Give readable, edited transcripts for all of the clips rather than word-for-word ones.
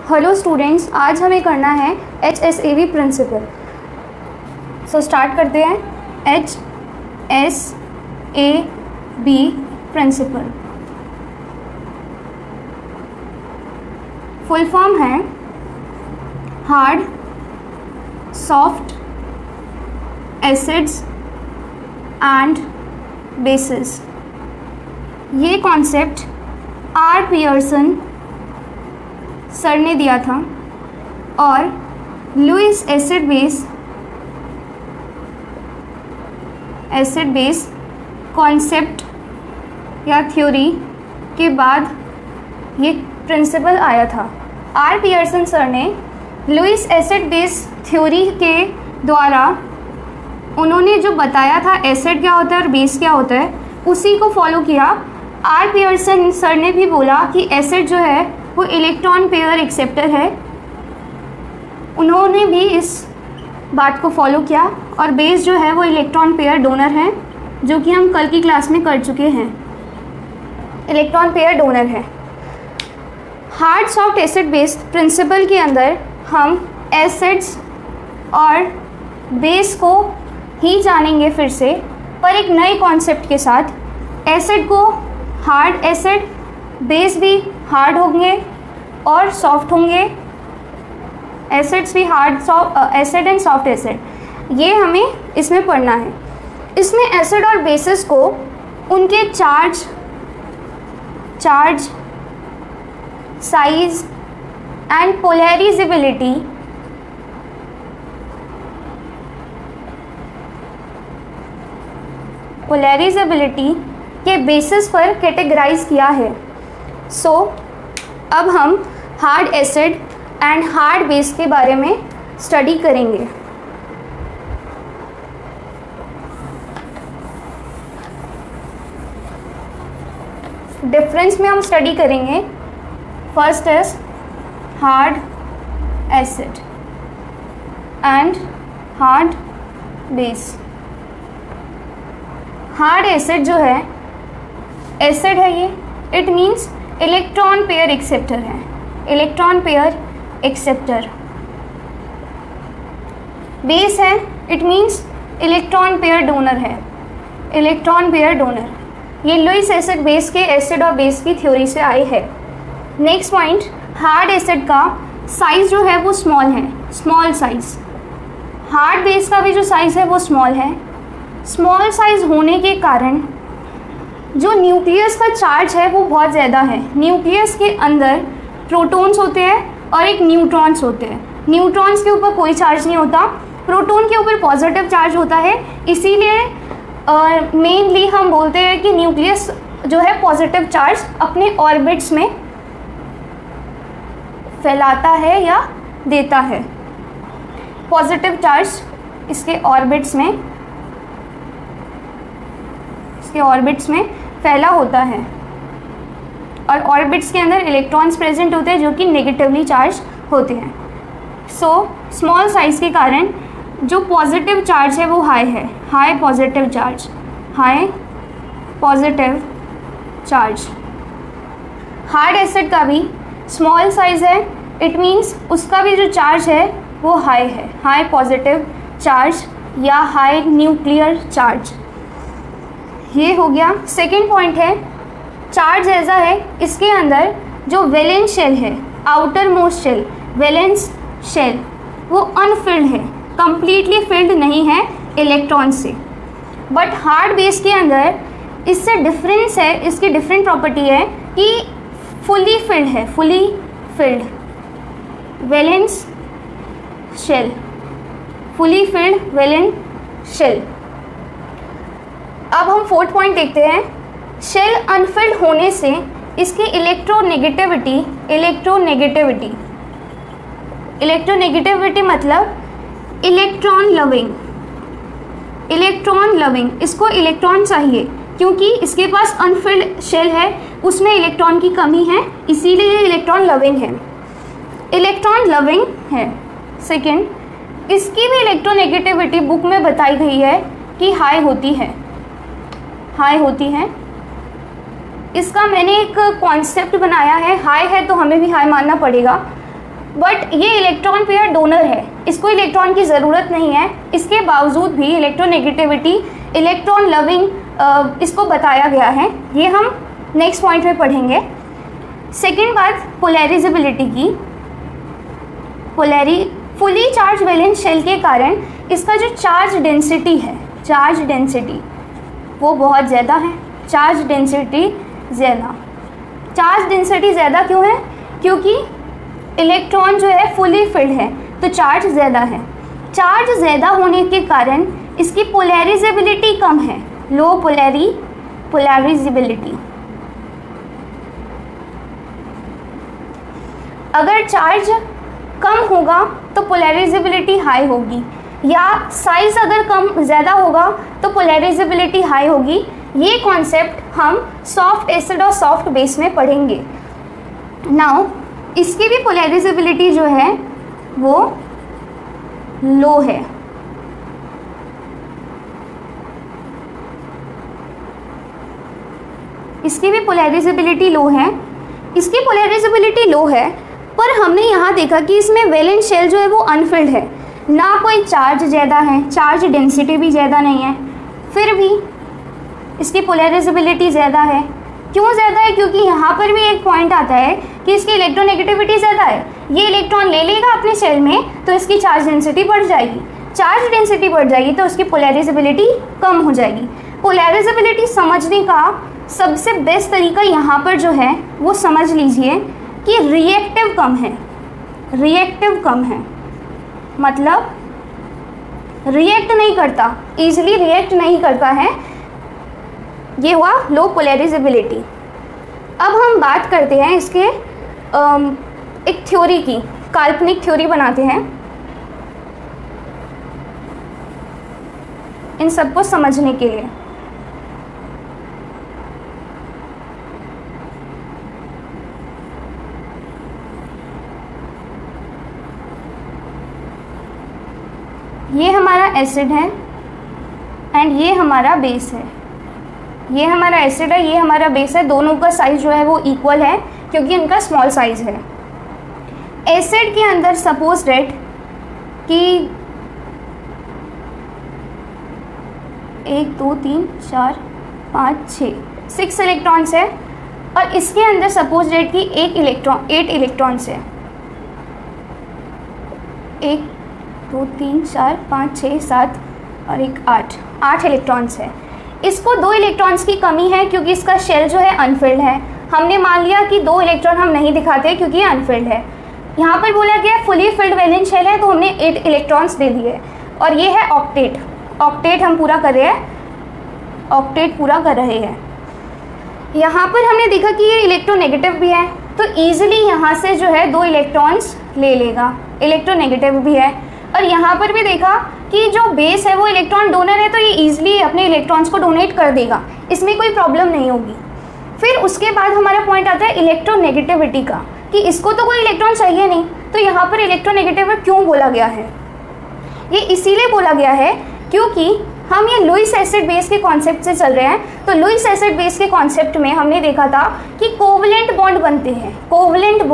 Hello students, आज हमें करना है HSAB प्रिंसिपल। सो स्टार्ट करते हैं। HSAB प्रिंसिपल फुल फॉर्म है hard soft acids and bases. ये कॉन्सेप्ट आर पियर्सन सर ने दिया था और लुईस एसिड बेस कॉन्सेप्ट या थ्योरी के बाद ये प्रिंसिपल आया था। आर पियर्सन सर ने लुईस एसिड बेस थ्योरी के द्वारा उन्होंने जो बताया था एसिड क्या होता है और बेस क्या होता है, उसी को फॉलो किया। आर पियर्सन सर ने भी बोला कि एसिड जो है वो इलेक्ट्रॉन पेयर एक्सेप्टर है, उन्होंने भी इस बात को फॉलो किया। और बेस जो है वो इलेक्ट्रॉन पेयर डोनर है, जो कि हम कल की क्लास में कर चुके हैं, इलेक्ट्रॉन पेयर डोनर है। Hard soft acid base principle के अंदर हम एसिड्स और बेस को ही जानेंगे फिर से, पर एक नए कॉन्सेप्ट के साथ। एसिड को हार्ड एसिड, बेस भी हार्ड होंगे और सॉफ्ट होंगे। एसिड्स भी hard soft acid and soft acid, ये हमें इसमें पढ़ना है। इसमें एसिड और बेसिस को उनके चार्ज, साइज एंड पोलैरिजेबिलिटी के बेसिस पर कैटेगराइज किया है। सो अब हम hard acid and hard base के बारे में स्टडी करेंगे। डिफरेंस में हम स्टडी करेंगे। First is hard acid and hard base. Hard acid जो है, एसिड है ये, it means electron pair acceptor है, इलेक्ट्रॉन पेयर एक्सेप्टर। बेस है, it means electron pair donor है, इलेक्ट्रॉन पेयर डोनर। ये लुईस एसिड बेस के एसिड और बेस की थ्योरी से आई है। नेक्स्ट पॉइंट, हार्ड एसिड का साइज जो है वो स्मॉल है, स्मॉल साइज। हार्ड बेस का भी जो साइज है वो स्मॉल है। स्मॉल साइज होने के कारण जो न्यूक्लियस का चार्ज है वो बहुत ज़्यादा है। न्यूक्लियस के अंदर प्रोटॉन्स होते हैं और एक न्यूट्रॉन्स होते हैं। न्यूट्रॉन्स के ऊपर कोई चार्ज नहीं होता, प्रोटॉन के ऊपर पॉजिटिव चार्ज होता है। इसीलिए मेनली हम बोलते हैं कि न्यूक्लियस जो है पॉजिटिव चार्ज अपने ऑर्बिट्स में फैलाता है या देता है। पॉजिटिव चार्ज इसके ऑर्बिट्स में फैला होता है और ऑर्बिट्स के अंदर इलेक्ट्रॉन्स प्रेजेंट होते हैं जो कि नेगेटिवली चार्ज होते हैं। सो स्मॉल साइज के कारण जो पॉजिटिव चार्ज है वो हाई है, high positive charge. Hard acid का भी स्मॉल साइज है, इट मीन्स उसका भी जो चार्ज है वो हाई है, हाई पॉजिटिव चार्ज या हाई न्यूक्लियर चार्ज। ये हो गया। सेकेंड पॉइंट है, चार्ज ऐसा है, इसके अंदर जो वैलेंस शेल है, outermost shell, valence shell, वो अनफिल्ड है, कंप्लीटली फिल्ड नहीं है इलेक्ट्रॉन से। बट हार्ड बेस के अंदर इससे डिफरेंस है, इसकी डिफरेंट प्रॉपर्टी है कि फुली फिल्ड है, fully filled valence shell, fully filled valence shell. अब हम फोर्थ पॉइंट देखते हैं। शेल अनफिल्ड होने से इसकी इलेक्ट्रोनेगेटिविटी मतलब इलेक्ट्रॉन लविंग, इसको इलेक्ट्रॉन चाहिए क्योंकि इसके पास अनफिल्ड शेल है, उसमें इलेक्ट्रॉन की कमी है, इसीलिए ये इलेक्ट्रॉन लविंग है। सेकेंड, इसकी भी इलेक्ट्रोनेगेटिविटी बुक में बताई गई है कि हाई होती है। इसका मैंने एक कॉन्सेप्ट बनाया है, हाई है तो हमें भी हाई मानना पड़ेगा। बट ये इलेक्ट्रॉन पेयर डोनर है, इसको इलेक्ट्रॉन की ज़रूरत नहीं है, इसके बावजूद भी इलेक्ट्रोनेगेटिविटी, इलेक्ट्रॉन लविंग इसको बताया गया है। ये हम नेक्स्ट पॉइंट में पढ़ेंगे। सेकेंड बात पोलैरिजेबिलिटी की। फुली चार्ज वैलेंस शेल के कारण इसका जो चार्ज डेंसिटी है, चार्ज डेंसिटी वो बहुत ज़्यादा है। चार्ज डेंसिटी ज़्यादा क्यों है? क्योंकि इलेक्ट्रॉन जो है फुली फिल्ड है तो चार्ज ज़्यादा है। चार्ज ज़्यादा होने के कारण इसकी पोलैरिजेबिलिटी कम है, लो पोलैरिजेबिलिटी। अगर चार्ज कम होगा तो पोलैरिजेबिलिटी हाई होगी, या साइज अगर कम ज़्यादा होगा तो पोलैरिजेबिलिटी हाई होगी। ये कॉन्सेप्ट हम सॉफ्ट एसिड और सॉफ्ट बेस में पढ़ेंगे। नाउ इसकी भी पोलैरिजेबिलिटी जो है वो लो है। इसकी भी पोलैरिजेबिलिटी लो है। इसकी पोलैरिजेबिलिटी लो है, पर हमने यहाँ देखा कि इसमें वैलेंस शेल जो है वो अनफिल्ड है, ना कोई चार्ज ज़्यादा है, चार्ज डेंसिटी भी ज़्यादा नहीं है, फिर भी इसकी पोलैरिजेबिलिटी ज़्यादा है। क्यों ज़्यादा है? क्योंकि यहाँ पर भी एक पॉइंट आता है कि इसकी इलेक्ट्रोनेगेटिविटी ज़्यादा है। ये इलेक्ट्रॉन ले लेगा अपने सेल में तो इसकी चार्ज डेंसिटी बढ़ जाएगी, चार्ज डेंसिटी बढ़ जाएगी तो उसकी पोलैरिजेबिलिटी कम हो जाएगी। पोलैरिजेबिलिटी समझने का सबसे बेस्ट तरीका यहाँ पर जो है वो समझ लीजिए कि रिएक्टिव कम है। रिएक्टिव कम है मतलब रिएक्ट नहीं करता, ईजिली रिएक्ट नहीं करता है, ये हुआ लो पोलैरिजेबिलिटी। अब हम बात करते हैं इसके एक थ्योरी की, काल्पनिक थ्योरी बनाते हैं इन सबको समझने के लिए। ये हमारा एसिड है एंड ये हमारा बेस है। ये हमारा एसिड है, ये हमारा बेस है। दोनों का साइज जो है वो इक्वल है क्योंकि इनका स्मॉल साइज है। एसिड के अंदर सपोज डेट कि 1 2 3 4 5 6 इलेक्ट्रॉन्स है, और इसके अंदर सपोज डेट कि 8 इलेक्ट्रॉन्स है। 1 2 3 4 5 6 7 और 8 इलेक्ट्रॉन्स है। इसको 2 इलेक्ट्रॉन्स की कमी है क्योंकि इसका शेल जो है अनफिल्ड है। हमने मान लिया कि 2 इलेक्ट्रॉन हम नहीं दिखाते क्योंकि ये अनफिल्ड है। यहाँ पर बोला गया फुली फिल्ड वैलेंस शेल है तो हमने 8 इलेक्ट्रॉन्स दे दिए, और ये है ऑक्टेट। ऑक्टेट हम पूरा कर रहे हैं, ऑक्टेट पूरा कर रहे हैं। यहाँ पर हमने देखा कि ये इलेक्ट्रोनेगेटिव भी है तो ईजिली यहाँ से जो है 2 इलेक्ट्रॉन्स ले लेगा, इलेक्ट्रोनेगेटिव भी है। और यहाँ पर भी देखा कि जो बेस है वो इलेक्ट्रॉन डोनर है तो ये ईजिली अपने इलेक्ट्रॉन्स को डोनेट कर देगा, इसमें कोई प्रॉब्लम नहीं होगी। फिर उसके बाद हमारा पॉइंट आता है इलेक्ट्रोनेगेटिविटी का, कि इसको तो कोई इलेक्ट्रॉन चाहिए नहीं, तो यहाँ पर इलेक्ट्रोनेगेटिव क्यों बोला गया है? ये इसीलिए बोला गया है क्योंकि हम ये लुईस एसिड बेस के कॉन्सेप्ट से चल रहे हैं। तो लुईस एसिड बेस के कॉन्सेप्ट में हमने देखा था कि कोवलेंट बॉन्ड बनते हैं, कोवलेंट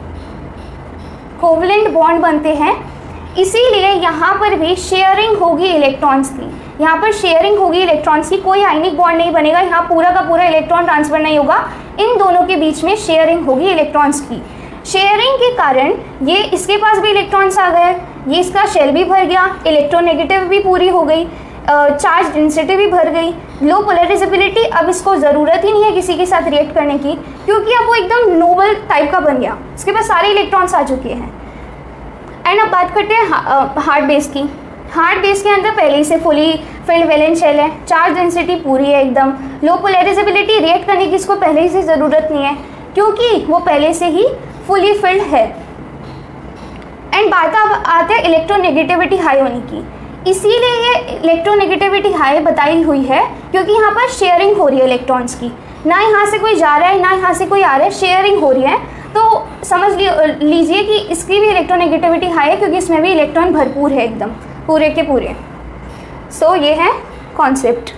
बॉन्ड बनते हैं। इसीलिए यहाँ पर भी शेयरिंग होगी इलेक्ट्रॉन्स की, यहाँ पर शेयरिंग होगी इलेक्ट्रॉन्स की, कोई आयनिक बॉन्ड नहीं बनेगा, यहाँ पूरा का पूरा इलेक्ट्रॉन ट्रांसफर नहीं होगा, इन दोनों के बीच में शेयरिंग होगी इलेक्ट्रॉन्स की। शेयरिंग के कारण ये इसके पास भी इलेक्ट्रॉन्स आ गए, ये इसका शेल भी भर गया, इलेक्ट्रोनेगेटिव भी पूरी हो गई, चार्ज डेंसिटी भी भर गई, लो पोलैरिजेबिलिटी, अब इसको ज़रूरत ही नहीं है किसी के साथ रिएक्ट करने की क्योंकि अब वो एकदम नोबल टाइप का बन गया, इसके पास सारे इलेक्ट्रॉन्स आ चुके हैं। एंड अब बात करते हैं हार्ड बेस की। हार्ड बेस के अंदर पहले ही से फुली फिल्ड वैलेंस शेल है, चार्ज डेंसिटी पूरी है एकदम, लो पोलैरिजेबिलिटी, रिएक्ट करने की इसको पहले ही से ज़रूरत नहीं है क्योंकि वो पहले से ही फुली फिल्ड है। एंड बात अब आते हैं इलेक्ट्रोनेगेटिविटी हाई होने की। इसीलिए ये इलेक्ट्रोनेगेटिविटी हाई बताई हुई है क्योंकि यहाँ पर शेयरिंग हो रही है इलेक्ट्रॉन्स की, ना यहाँ से कोई जा रहा है ना यहाँ से कोई आ रहा है, शेयरिंग हो रही है। तो समझ लीजिए कि इसकी भी इलेक्ट्रोनेगेटिविटी हाई है क्योंकि इसमें भी इलेक्ट्रॉन भरपूर है एकदम पूरे के पूरे। सो ये है concept.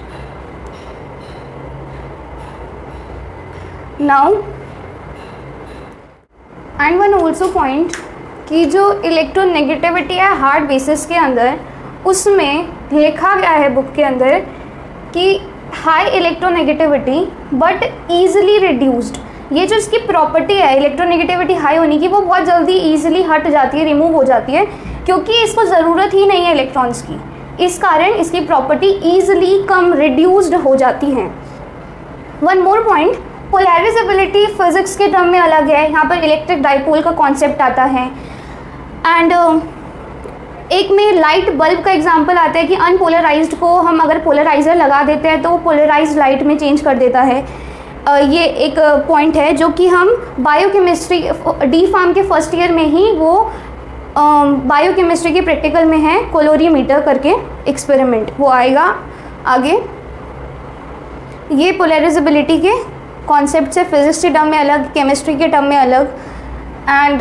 Now and one also point कि जो इलेक्ट्रोनेगेटिविटी है हार्ड बेसिस के अंदर, उसमें लिखा गया है बुक के अंदर कि high electronegativity but easily reduced. ये जो इसकी प्रॉपर्टी है इलेक्ट्रोनेगेटिविटी हाई होने की, वो बहुत जल्दी ईजिली हट जाती है, रिमूव हो जाती है, क्योंकि इसको ज़रूरत ही नहीं है इलेक्ट्रॉन्स की। इस कारण इसकी प्रॉपर्टी ईजिली कम रिड्यूस्ड हो जाती हैं। One more point, polarizability physics के टर्म में अलग है, यहाँ पर इलेक्ट्रिक डाइपोल का कॉन्सेप्ट आता है। एंड एक में लाइट बल्ब का एग्जांपल आता है कि अनपोलराइज्ड को हम अगर पोलराइज़र लगा देते हैं तो वो पोलराइज्ड लाइट में चेंज कर देता है। ये एक पॉइंट है जो कि हम बायोकेमिस्ट्री डी फार्म के फर्स्ट ईयर में ही वो बायोकेमिस्ट्री के प्रैक्टिकल में है, कोलोरीमीटर करके एक्सपेरिमेंट, वो आएगा आगे। ये पोलराइजेबिलिटी के कॉन्सेप्ट से फिजिक्स के टर्म में अलग, केमिस्ट्री के टर्म में अलग। एंड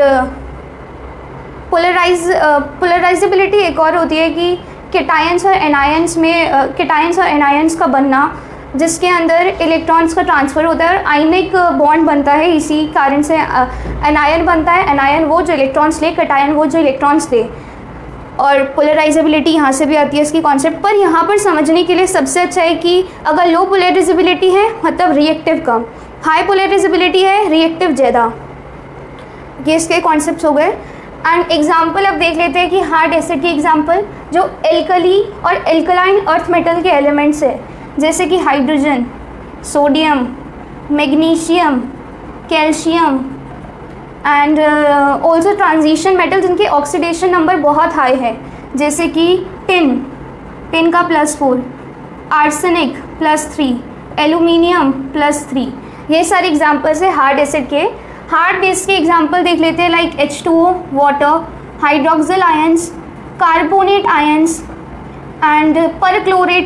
पोलराइजेबिलिटी एक और होती है कि केटायंस और एनायंस में केटायंस और एनायंस का बनना, जिसके अंदर इलेक्ट्रॉन्स का ट्रांसफ़र होता है और आयनिक बॉन्ड बनता है, इसी कारण से एनायन बनता है। एनायन वो जो इलेक्ट्रॉन्स ले, केटायन वो जो इलेक्ट्रॉन्स दे। और पोलराइजेबिलिटी यहाँ से भी आती है इसकी कॉन्सेप्ट। पर यहाँ पर समझने के लिए सबसे अच्छा है कि अगर लो पोलराइजेबिलिटी है मतलब रिएक्टिव कम, हाई पोलराइजेबिलिटी है रिएक्टिव ज़्यादा। ये इसके कॉन्सेप्ट्स हो गए। एंड एग्जाम्पल अब देख लेते हैं कि हार्ड एसिड की एग्जाम्पल, जो एल्कली और एल्कलाइन अर्थ मेटल के एलिमेंट्स है, जैसे कि hydrogen, sodium, magnesium, calcium and also transition metal जिनके ऑक्सीडेशन नंबर बहुत हाई है, जैसे कि टिन का +4, आर्सेनिक +3, एल्यूमिनियम +3। ये सारे एग्जाम्पल्स है हार्ड एसिड के। हार्ड बेस के एग्जाम्पल देख लेते हैं, like H2O water, hydroxyl ions, carbonate ions and perchlorate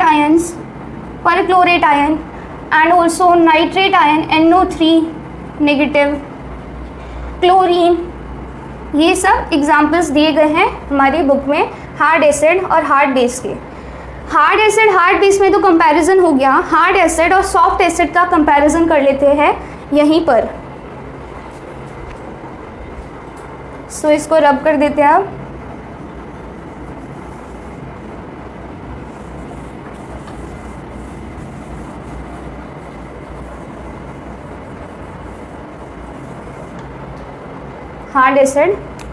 ion and also nitrate ion NO3 negative, chlorine. ये सब एग्जाम्पल्स दिए गए हैं हमारी बुक में हार्ड एसिड और हार्ड बेस के। हार्ड एसिड हार्ड बेस में तो कंपैरिजन हो गया, हार्ड एसिड और सॉफ्ट एसिड का कंपैरिजन कर लेते हैं यहीं पर। सो इसको रब कर देते हैं आप। Hard acid,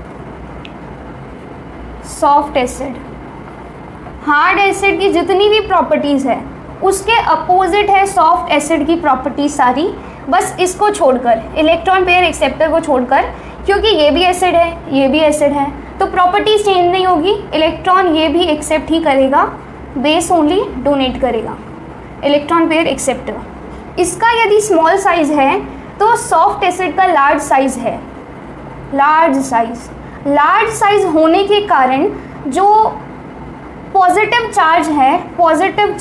soft acid. Hard acid की जितनी भी प्रॉपर्टीज़ है उसके अपोजिट है सॉफ्ट एसिड की प्रॉपर्टीज सारी, बस इसको छोड़कर, इलेक्ट्रॉन पेयर एक्सेप्टर को छोड़कर, क्योंकि ये भी एसिड है ये भी एसिड है तो प्रॉपर्टीज चेंज नहीं होगी। इलेक्ट्रॉन ये भी एक्सेप्ट ही करेगा, बेस ओनली डोनेट करेगा, इलेक्ट्रॉन पेयर एक्सेप्टर। इसका यदि स्मॉल साइज है तो सॉफ्ट एसिड का लार्ज साइज है। लार्ज साइज होने के कारण जो पॉजिटिव चार्ज है, पॉजिटिव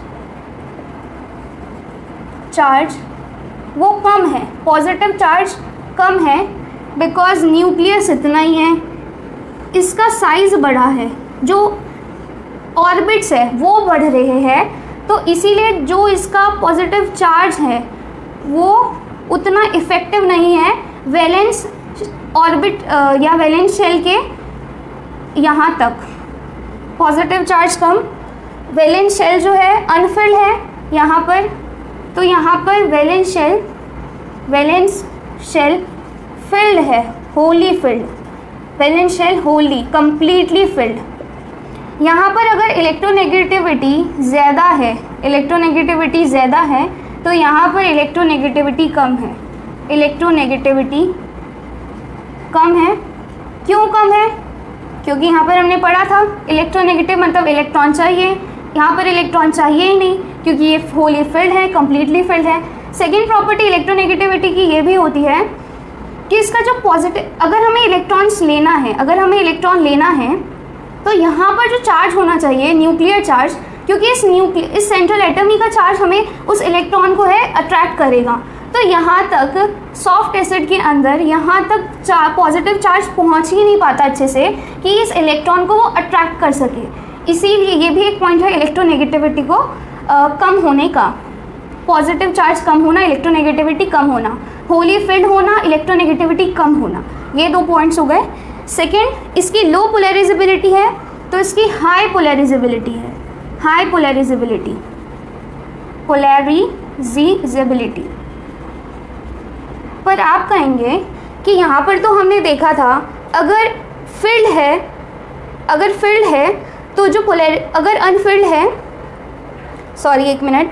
चार्ज वो कम है, पॉजिटिव चार्ज कम है, बिकॉज न्यूक्लियस इतना ही है, इसका साइज बड़ा है, जो ऑर्बिट्स है वो बढ़ रहे हैं, तो इसीलिए जो इसका पॉजिटिव चार्ज है वो उतना इफ़ेक्टिव नहीं है वैलेंस ऑर्बिट या वैलेंस शेल के यहाँ तक। पॉजिटिव चार्ज कम, वैलेंस शेल जो है अनफिल्ड है यहाँ पर, तो यहाँ पर वैलेंस शेल फिल्ड है, wholly filled, valence shell wholly completely filled. यहाँ पर अगर इलेक्ट्रोनेगेटिविटी ज़्यादा है तो यहाँ पर इलेक्ट्रोनेगेटिविटी कम है। इलेक्ट्रोनेगेटिविटी कम है, क्यों कम है? क्योंकि यहाँ पर हमने पढ़ा था इलेक्ट्रोनेगेटिव मतलब इलेक्ट्रॉन चाहिए, यहाँ पर इलेक्ट्रॉन चाहिए ही नहीं क्योंकि ये होली फिल्ड है, कम्प्लीटली फिल्ड है। सेकेंड प्रॉपर्टी इलेक्ट्रोनेगेटिविटी की ये भी होती है कि इसका जो पॉजिटिव, अगर हमें इलेक्ट्रॉन लेना है तो यहाँ पर जो चार्ज होना चाहिए न्यूक्लियर चार्ज, क्योंकि इस सेंट्रल एटम ही का चार्ज हमें उस इलेक्ट्रॉन को है अट्रैक्ट करेगा, तो यहाँ तक सॉफ्ट एसिड के अंदर यहाँ तक पॉजिटिव चार्ज पहुँच ही नहीं पाता अच्छे से कि इस इलेक्ट्रॉन को वो अट्रैक्ट कर सके। इसीलिए ये भी एक पॉइंट है इलेक्ट्रोनेगेटिविटी को कम होने का। पॉजिटिव चार्ज कम होना, इलेक्ट्रोनेगेटिविटी कम होना, होली फिल्ड होना, इलेक्ट्रोनेगेटिविटी कम होना, ये दो पॉइंट्स हो गए। सेकेंड, इसकी लो पोलराइजेबिलिटी है तो इसकी हाई पोलराइजेबिलिटी है, हाई पोलराइजेबिलिटी, पोलराइजेबिलिटी। पर आप कहेंगे कि यहाँ पर तो हमने देखा था अगर फील्ड है तो जो अगर अनफील्ड है, सॉरी एक मिनट,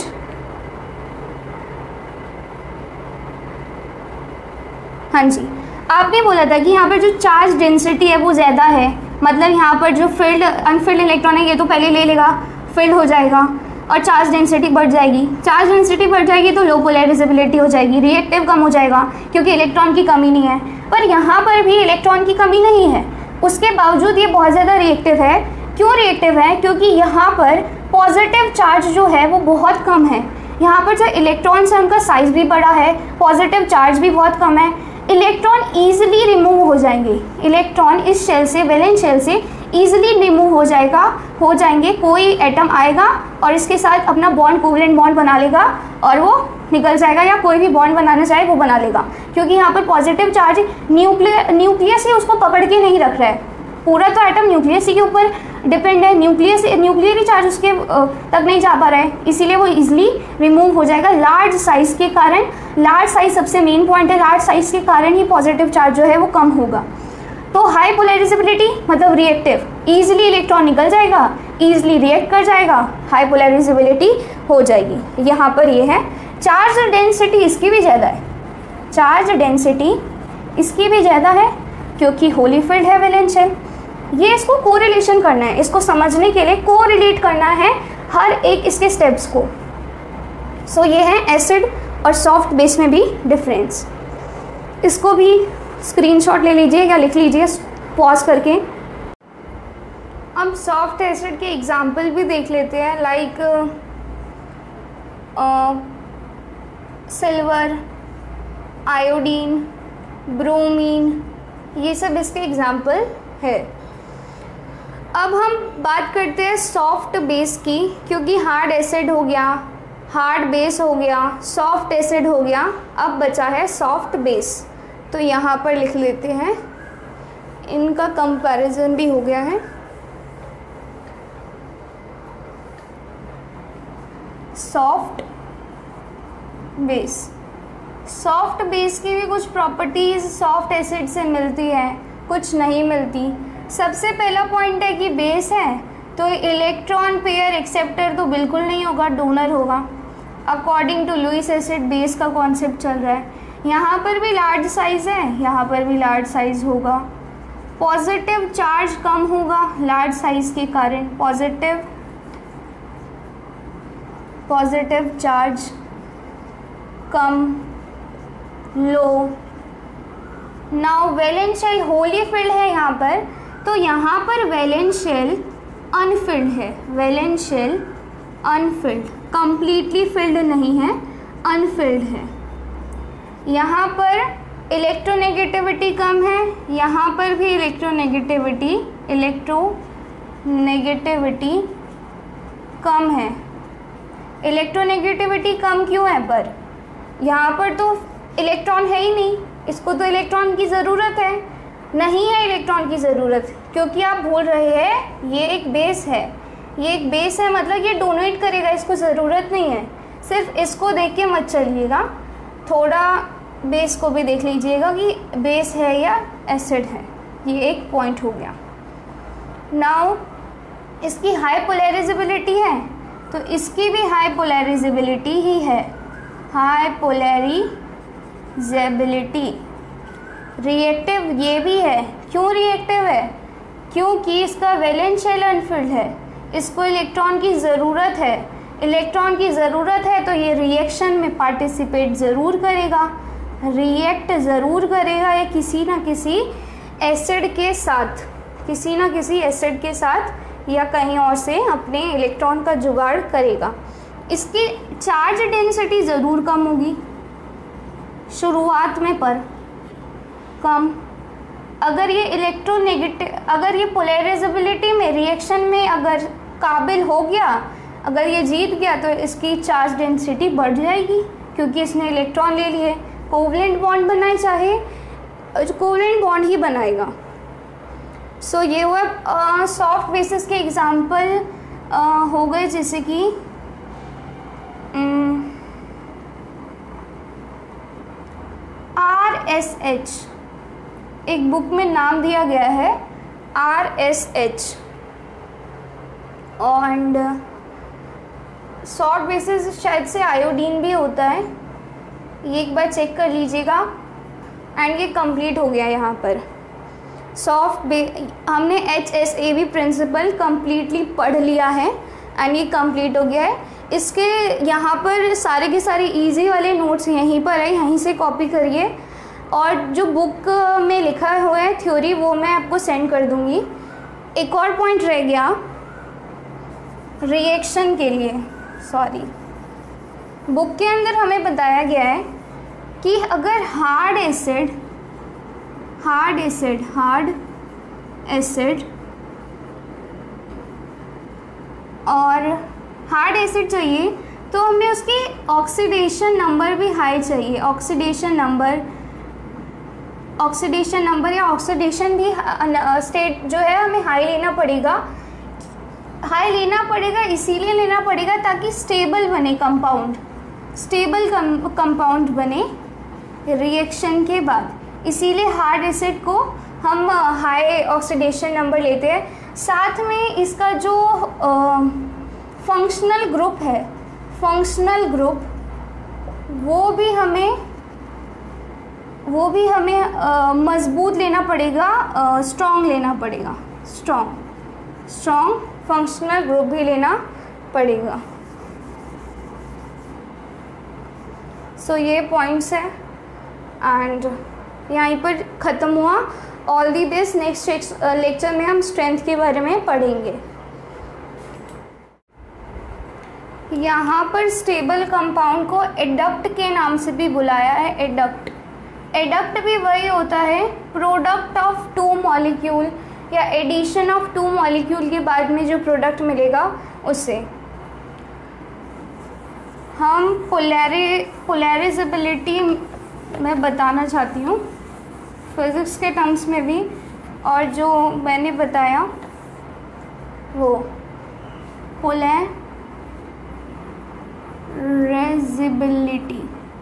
हाँ जी, आपने बोला था कि यहाँ पर जो चार्ज डेंसिटी है वो ज़्यादा है, मतलब यहाँ पर जो अनफील्ड इलेक्ट्रॉन है ये तो पहले ले लेगा, फील्ड हो जाएगा और चार्ज डेंसिटी बढ़ जाएगी। चार्ज डेंसिटी बढ़ जाएगी तो लो पोलराइजेबिलिटी हो जाएगी, रिएक्टिव कम हो जाएगा क्योंकि इलेक्ट्रॉन की कमी नहीं है। पर यहाँ पर भी इलेक्ट्रॉन की कमी नहीं है, उसके बावजूद ये बहुत ज़्यादा रिएक्टिव है। क्यों रिएक्टिव है? क्योंकि यहाँ पर पॉजिटिव चार्ज जो है वो बहुत कम है। यहाँ पर जो इलेक्ट्रॉन्स है उनका साइज भी बड़ा है, पॉजिटिव चार्ज भी बहुत कम है, इलेक्ट्रॉन ईजिली रिमूव हो जाएंगे। इलेक्ट्रॉन इस शेल से, वैलेंस शेल से ईजिली रिमूव हो जाएंगे। कोई एटम आएगा और इसके साथ अपना बॉन्ड, कोवलेंट बॉन्ड बना लेगा और वो निकल जाएगा, या कोई भी बॉन्ड बनाना चाहे वो बना लेगा, क्योंकि यहाँ पर पॉजिटिव चार्ज न्यूक्लियस ही उसको पकड़ के नहीं रख रहा है। पूरा तो एटम न्यूक्लियस ही के ऊपर डिपेंड है, न्यूक्लियर चार्ज उसके तक नहीं जा पा रहा है, इसीलिए वो इजीली रिमूव हो जाएगा लार्ज साइज के कारण। लार्ज साइज सबसे मेन पॉइंट है, लार्ज साइज के कारण ही पॉजिटिव चार्ज जो है वो कम होगा। तो हाई पोलराइजेबिलिटी मतलब रिएक्टिव, ईजिली इलेक्ट्रॉन निकल जाएगा, ईजिली रिएक्ट कर जाएगा, हाई पोलराइजेबिलिटी हो जाएगी। यहाँ पर ये है। चार्ज डेंसिटी इसकी भी ज़्यादा है, चार्ज डेंसिटी इसकी भी ज़्यादा है क्योंकि होली फील्ड है वैलेंस शेल। ये इसको कोरिलेशन करना है, इसको समझने के लिए कोरिलेट करना है हर एक इसके स्टेप्स को। सो ये है एसिड और सॉफ्ट बेस में भी डिफरेंस। इसको भी स्क्रीनशॉट ले लीजिए या लिख लीजिए पॉज करके। अब सॉफ्ट एसिड के एग्जाम्पल भी देख लेते हैं, लाइक सिल्वर, आयोडीन, ब्रोमीन, ये सब इसके एग्जाम्पल है। अब हम बात करते हैं सॉफ्ट बेस की, क्योंकि हार्ड एसिड हो गया, हार्ड बेस हो गया, सॉफ्ट एसिड हो गया, अब बचा है सॉफ्ट बेस। तो यहाँ पर लिख लेते हैं, इनका कंपैरिजन भी हो गया है। सॉफ्ट बेस, सॉफ्ट बेस की भी कुछ प्रॉपर्टीज़ सॉफ्ट एसिड से मिलती है, कुछ नहीं मिलती। सबसे पहला पॉइंट है कि बेस है तो इलेक्ट्रॉन पेयर एक्सेप्टर तो बिल्कुल नहीं होगा, डोनर होगा। According to Lewis acid base का कॉन्सेप्ट चल रहा है। यहाँ पर भी लार्ज साइज़ है, यहाँ पर भी लार्ज साइज़ होगा। पॉजिटिव चार्ज कम होगा लार्ज साइज़ के कारण, पॉजिटिव चार्ज कम, लो। Now valence shell wholly filled है यहाँ पर, तो यहाँ पर वैलेंस शेल अनफिल्ड है, valence shell unfilled, completely filled नहीं है, अनफिल्ड है। यहाँ पर इलेक्ट्रोनेगेटिविटी कम है, यहाँ पर भी इलेक्ट्रोनेगेटिविटी कम है। इलेक्ट्रोनेगेटिविटी कम क्यों है? पर यहाँ पर तो इलेक्ट्रॉन है ही नहीं, इसको तो इलेक्ट्रॉन की ज़रूरत है, नहीं है इलेक्ट्रॉन की ज़रूरत, क्योंकि आप बोल रहे हैं ये एक बेस है, ये एक बेस है मतलब ये डोनेट करेगा, इसको ज़रूरत नहीं है। सिर्फ इसको देख के मत चलिएगा, थोड़ा बेस को भी देख लीजिएगा कि बेस है या एसिड है। ये एक पॉइंट हो गया। नाउ इसकी हाई पोलराइजेबिलिटी है तो इसकी भी हाई पोलराइजेबिलिटी ही है, हाई पोलराइजेबिलिटी। रिएक्टिव ये भी है। क्यों रिएक्टिव है? क्योंकि इसका वैलेंस शेल अनफिल्ड है, इसको इलेक्ट्रॉन की ज़रूरत है। इलेक्ट्रॉन की ज़रूरत है तो ये रिएक्शन में पार्टिसिपेट ज़रूर करेगा, रिएक्ट ज़रूर करेगा, या किसी ना किसी एसिड के साथ, किसी ना किसी एसिड के साथ या कहीं और से अपने इलेक्ट्रॉन का जुगाड़ करेगा। इसकी चार्ज डेंसिटी ज़रूर कम होगी शुरुआत में, पर कम। अगर ये अगर ये पोलराइजेबिलिटी में, रिएक्शन में अगर काबिल हो गया, अगर ये जीत गया तो इसकी चार्ज डेंसिटी बढ़ जाएगी, क्योंकि इसने इलेक्ट्रॉन ले लिए। कोवलेंट बॉन्ड बनाए चाहे कोवलेंट बॉन्ड ही बनाएगा, सो ये हुआ सॉफ्ट बेसिस के एग्जाम्पल हो गए, जैसे कि RSH, एक बुक में नाम दिया गया है RSH। एंड सॉफ्ट बेसिस शायद से आयोडीन भी होता है, ये एक बार चेक कर लीजिएगा। एंड ये कंप्लीट हो गया यहाँ पर हमने HSAB प्रिंसिपल कंप्लीटली पढ़ लिया है एंड ये कंप्लीट हो गया है। इसके यहाँ पर सारे के सारे इजी वाले नोट्स यहीं पर है, यहीं से कॉपी करिए। और जो बुक में लिखा हुआ है थ्योरी वो मैं आपको सेंड कर दूँगी। एक और पॉइंट रह गया रिएक्शन के लिए, सॉरी, बुक के अंदर हमें बताया गया है कि अगर हार्ड एसिड और हार्ड एसिड चाहिए तो हमें उसकी ऑक्सीडेशन नंबर भी हाई चाहिए। ऑक्सीडेशन नंबर या ऑक्सीडेशन भी स्टेट जो है हमें हाई लेना पड़ेगा। इसीलिए लेना पड़ेगा ताकि स्टेबल बने कंपाउंड बने रिएक्शन के बाद। इसीलिए हार्ड एसिड को हम हाई ऑक्सीडेशन नंबर लेते हैं। साथ में इसका जो फंक्शनल ग्रुप वो भी हमें मजबूत लेना पड़ेगा, स्ट्रॉन्ग लेना पड़ेगा। स्ट्रॉन्ग फंक्शनल ग्रुप भी लेना पड़ेगा। सो ये पॉइंट्स है एंड यहीं पर ख़त्म हुआ। All the best. Next lecture में हम स्ट्रेंथ के बारे में पढ़ेंगे। यहाँ पर स्टेबल कंपाउंड को एडक्ट के नाम से भी बुलाया है। एडक्ट भी वही होता है प्रोडक्ट ऑफ टू मॉलिक्यूल या एडिशन ऑफ टू मॉलिक्यूल के बाद में जो प्रोडक्ट मिलेगा उससे। हम पोलैरिजेबिलिटी मैं बताना चाहती हूँ फिज़िक्स के टर्म्स में भी, और जो मैंने बताया वो पोलैरिजेबिलिटीज़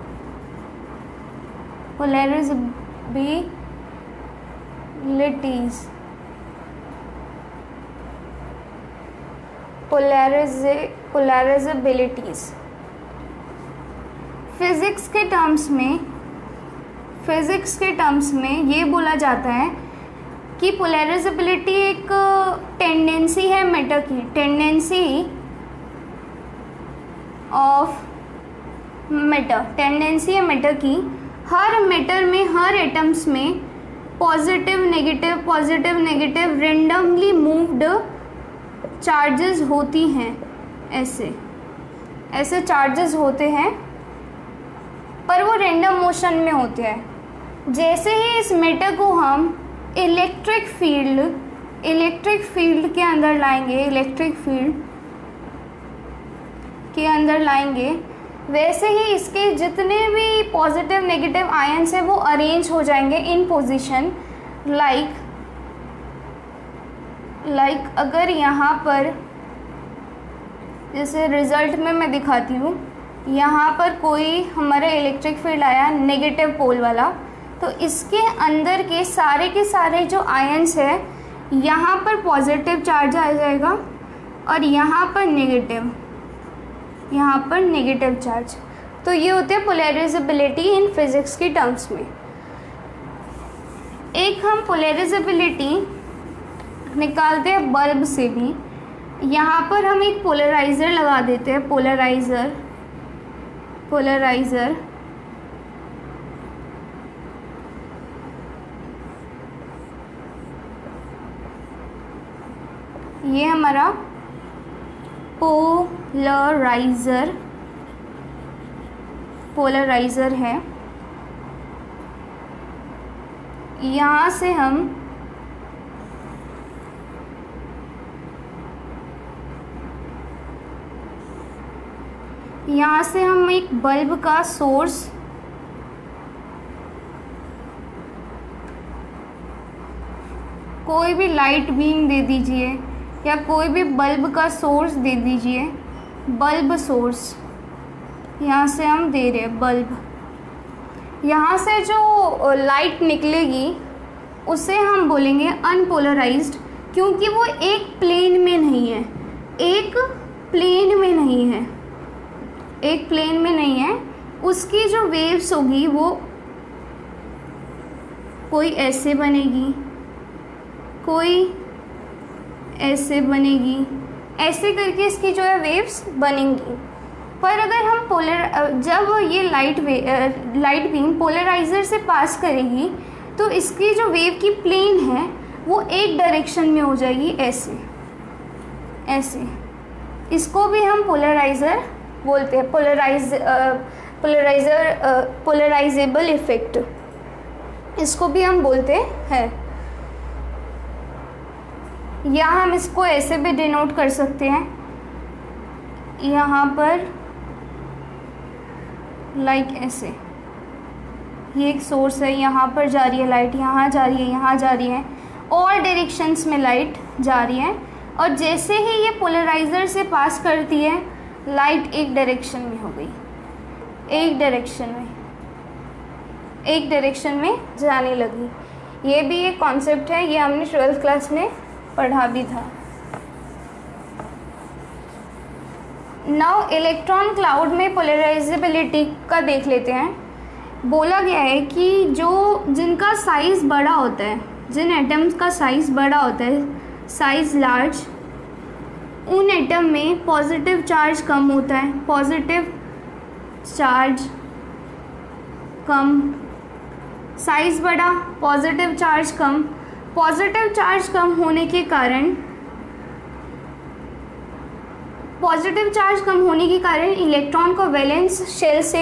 फिज़िक्स के टर्म्स में ये बोला जाता है कि पोलैरिजेबिलिटी एक टेंडेंसी है मैटर की, टेंडेंसी है मैटर की। हर मैटर में, हर एटम्स में positive negative randomly moved charges होती हैं। ऐसे चार्जेस होते हैं पर वो रेंडम मोशन में होते हैं। जैसे ही इस मैटर को हम इलेक्ट्रिक फील्ड के अंदर लाएंगे, वैसे ही इसके जितने भी पॉजिटिव नेगेटिव आयन्स हैं वो अरेंज हो जाएंगे इन पोजीशन। लाइक अगर यहाँ पर जैसे रिजल्ट में मैं दिखाती हूँ, यहाँ पर कोई हमारा इलेक्ट्रिक फील्ड आया नेगेटिव पोल वाला, तो इसके अंदर के सारे जो आयन्स है यहाँ पर पॉजिटिव चार्ज आ जाएगा और यहाँ पर नेगेटिव चार्ज। तो ये होते हैं पोलैरिजेबिलिटी इन फिज़िक्स की टर्म्स में। एक हम पोलैरिजेबिलिटी निकालते हैं बल्ब से भी। यहाँ पर हम एक पोलराइज़र लगा देते हैं, पोलराइज़र ये हमारा पोलराइज़र है। यहाँ से हम एक बल्ब का सोर्स कोई भी लाइट बीम दे दीजिए या कोई भी बल्ब का सोर्स दे दीजिए, बल्ब सोर्स यहाँ से हम दे रहे हैं बल्ब, यहाँ से जो लाइट निकलेगी उसे हम बोलेंगे अनपोलराइज्ड, क्योंकि वो एक प्लेन में नहीं है, एक प्लेन में नहीं है, एक प्लेन में नहीं है। उसकी जो वेव्स होगी वो कोई ऐसे बनेगी, कोई ऐसे बनेगी, ऐसे करके इसकी जो है वेव्स बनेंगी। पर अगर हम जब ये लाइट बीम पोलराइज़र से पास करेगी तो इसकी जो वेव की प्लेन है वो एक डायरेक्शन में हो जाएगी, ऐसे ऐसे। इसको भी हम पोलराइज़र बोलते हैं, पोलराइजेबल इफेक्ट, इसको भी हम बोलते हैं। या हम इसको ऐसे भी डिनोट कर सकते हैं, यहाँ पर लाइक ऐसे, ये एक सोर्स है, यहाँ पर जा रही है लाइट, यहाँ जा रही है, यहाँ जा रही है, ऑल डायरेक्शंस में लाइट जा रही है। और जैसे ही ये पोलराइज़र से पास करती है लाइट एक डायरेक्शन में हो गई, एक डायरेक्शन में जाने लगी। ये भी एक कॉन्सेप्ट है, ये हमने 12th क्लास में पढ़ा भी था। नाउ इलेक्ट्रॉन क्लाउड में पोलराइजेबिलिटी का देख लेते हैं। बोला गया है कि जिनका साइज़ बड़ा होता है, जिन एटम्स का साइज़ बड़ा होता है, साइज़ लार्ज, उन एटम में पॉजिटिव चार्ज कम होता है, पॉजिटिव चार्ज कम, साइज़ बड़ा, पॉजिटिव चार्ज कम। पॉजिटिव चार्ज कम होने के कारण इलेक्ट्रॉन को वैलेंस शेल से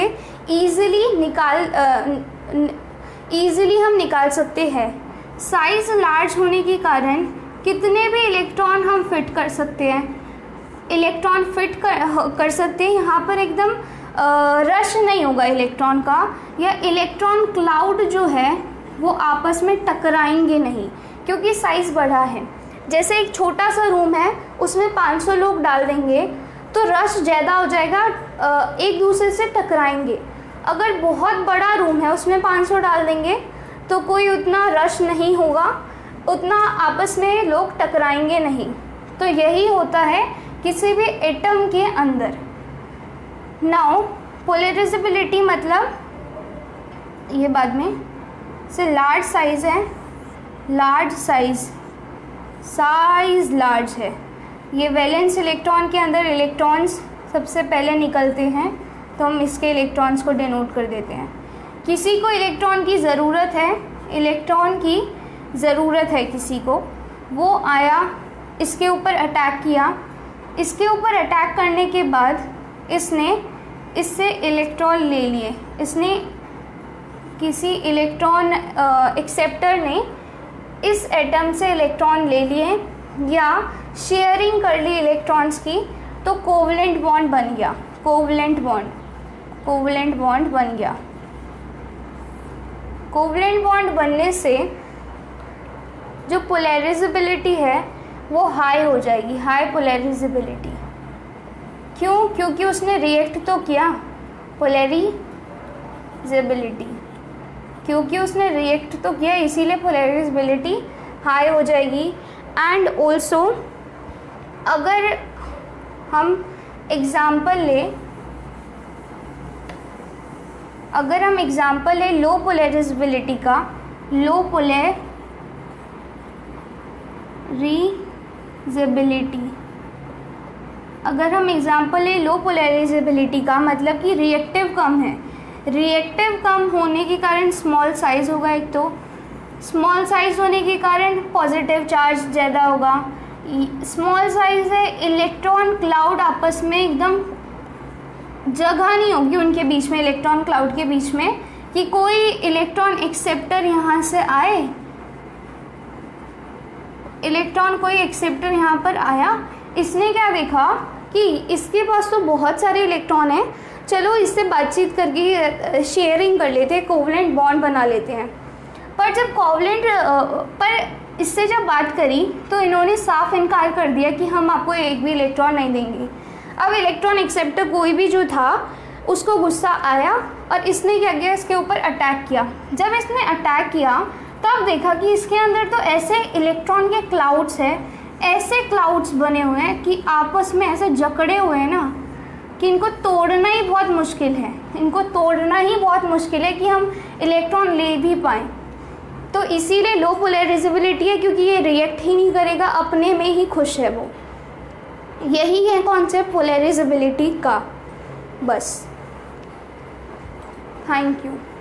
ईजिली हम निकाल सकते हैं। साइज़ लार्ज होने के कारण कितने भी इलेक्ट्रॉन हम फिट कर सकते हैं, इलेक्ट्रॉन फिट कर सकते हैं। यहाँ पर एकदम रश नहीं होगा इलेक्ट्रॉन का, या इलेक्ट्रॉन क्लाउड जो है वो आपस में टकराएंगे नहीं, क्योंकि साइज़ बड़ा है। जैसे एक छोटा सा रूम है, उसमें 500 लोग डाल देंगे तो रश ज़्यादा हो जाएगा, एक दूसरे से टकराएंगे। अगर बहुत बड़ा रूम है, उसमें 500 डाल देंगे तो कोई उतना रश नहीं होगा, उतना आपस में लोग टकराएंगे नहीं। तो यही होता है किसी भी एटम के अंदर। नाउ पोलराइजेबिलिटी मतलब ये बाद में से लार्ज साइज़ है, लार्ज साइज़ लार्ज है। ये वैलेंस इलेक्ट्रॉन के अंदर इलेक्ट्रॉन्स सबसे पहले निकलते हैं, तो हम इसके इलेक्ट्रॉन्स को डिनोट कर देते हैं। किसी को इलेक्ट्रॉन की ज़रूरत है, इलेक्ट्रॉन की ज़रूरत है किसी को, वो आया, इसके ऊपर अटैक किया, इसके ऊपर अटैक करने के बाद इससे इलेक्ट्रॉन ले लिए, इसने किसी इलेक्ट्रॉन एक्सेप्टर ने इस एटम से इलेक्ट्रॉन ले लिए या शेयरिंग कर ली इलेक्ट्रॉन्स की, तो कोवलेंट बॉन्ड बन गया, कोवलेंट बॉन्ड बन गया। कोवलेंट बॉन्ड बनने से जो पोलराइजेबिलिटी है वो हाई हो जाएगी, हाई पोलराइजेबिलिटी। क्यों? क्योंकि उसने रिएक्ट तो किया, पोलराइजेबिलिटी, क्योंकि उसने रिएक्ट तो किया, इसीलिए पोलराइजेबिलिटी हाई हो जाएगी। एंड ऑल्सो अगर हम एग्ज़ाम्पल लें लो पोलराइजेबिलिटी का, लो पोलराइजेबिलिटी, अगर हम एग्ज़ाम्पल लें लो पोलराइजेबिलिटी का, मतलब कि रिएक्टिव कम है। रिएक्टिव कम होने के कारण स्मॉल साइज़ होगा, एक तो स्मॉल साइज़ होने के कारण पॉजिटिव चार्ज ज़्यादा होगा। स्मॉल साइज़ है, इलेक्ट्रॉन क्लाउड आपस में एकदम जगह नहीं होगी उनके बीच में, इलेक्ट्रॉन क्लाउड के बीच में, कि कोई इलेक्ट्रॉन एक्सेप्टर यहाँ से आए, इलेक्ट्रॉन कोई एक्सेप्टर यहाँ पर आया, इसने क्या देखा कि इसके पास तो बहुत सारे इलेक्ट्रॉन हैं, चलो इससे बातचीत करके शेयरिंग कर लेते हैं, कोवलेंट बॉन्ड बना लेते हैं। पर जब कोवलेंट पर इससे जब बात करी तो इन्होंने साफ इनकार कर दिया कि हम आपको एक भी इलेक्ट्रॉन नहीं देंगे। अब इलेक्ट्रॉन एक्सेप्टर कोई भी जो था उसको गुस्सा आया और इसने क्या किया, इसके ऊपर अटैक किया। जब इसने अटैक किया तब देखा कि इसके अंदर तो ऐसे इलेक्ट्रॉन के क्लाउड्स हैं, ऐसे क्लाउड्स बने हुए हैं कि आपस में ऐसे जकड़े हुए हैं ना कि इनको तोड़ना ही बहुत मुश्किल है, इनको तोड़ना ही बहुत मुश्किल है कि हम इलेक्ट्रॉन ले भी पाएँ। तो इसीलिए लो पोलराइजेबिलिटी है, क्योंकि ये रिएक्ट ही नहीं करेगा, अपने में ही खुश है वो। यही है कॉन्सेप्ट पोलराइजेबिलिटी का। बस, थैंक यू।